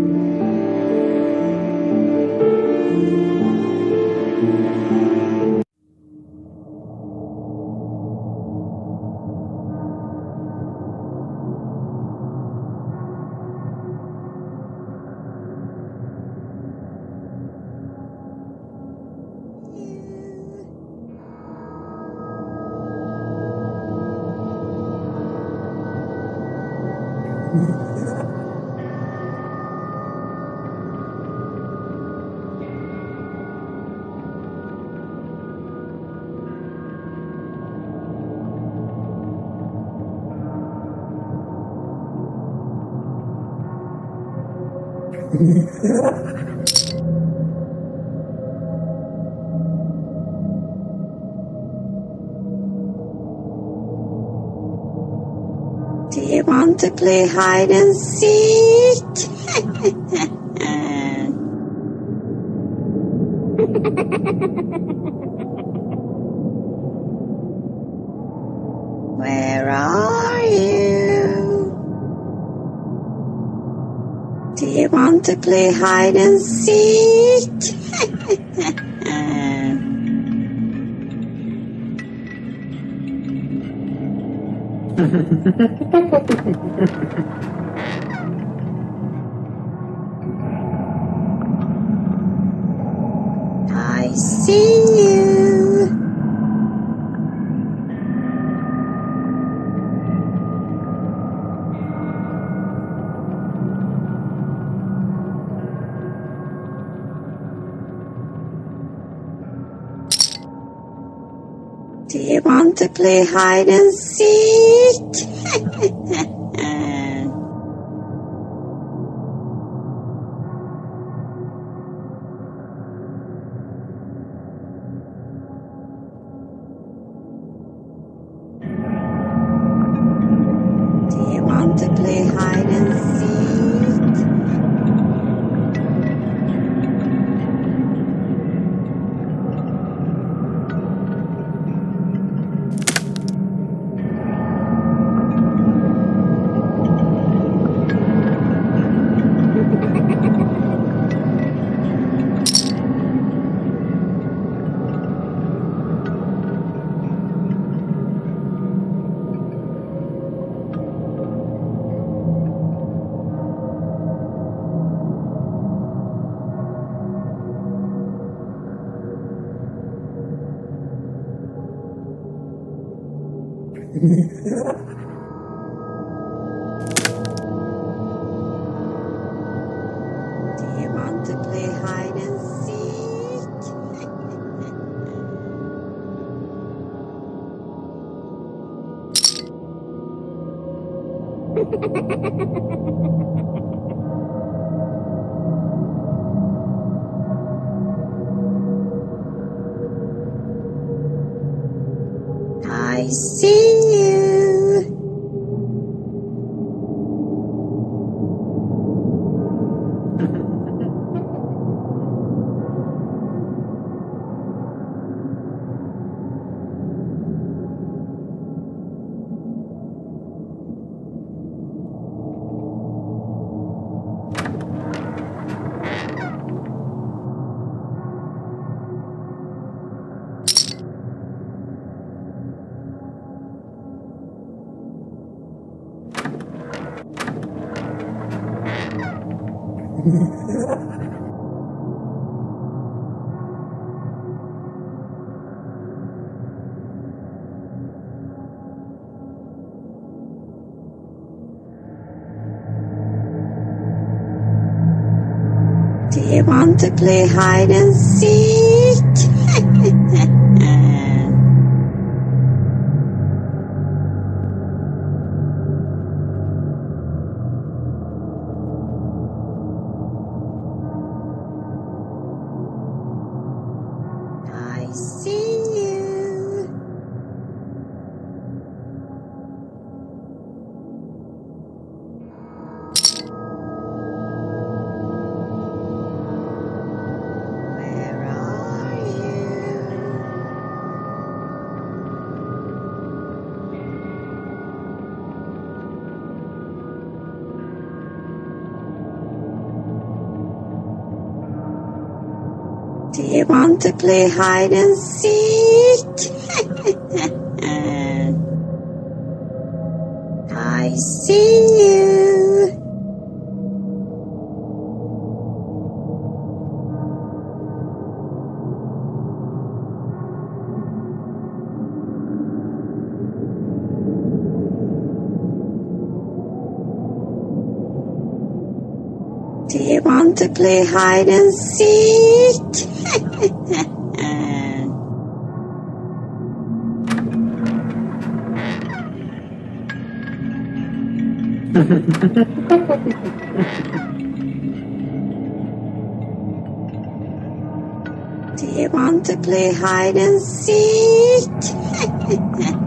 Do you want to play hide and seek? Where are you? Do you want to play hide and seek? I see you. Do you want to play hide and seek? Do you want to play hide and seek? Do you want to play hide and seek? I see you. Do you want to play hide and seek? I see you. Where are you? Do you want to play hide and seek? I see you. Do you want to play hide and seek? Do you want to play hide and seek?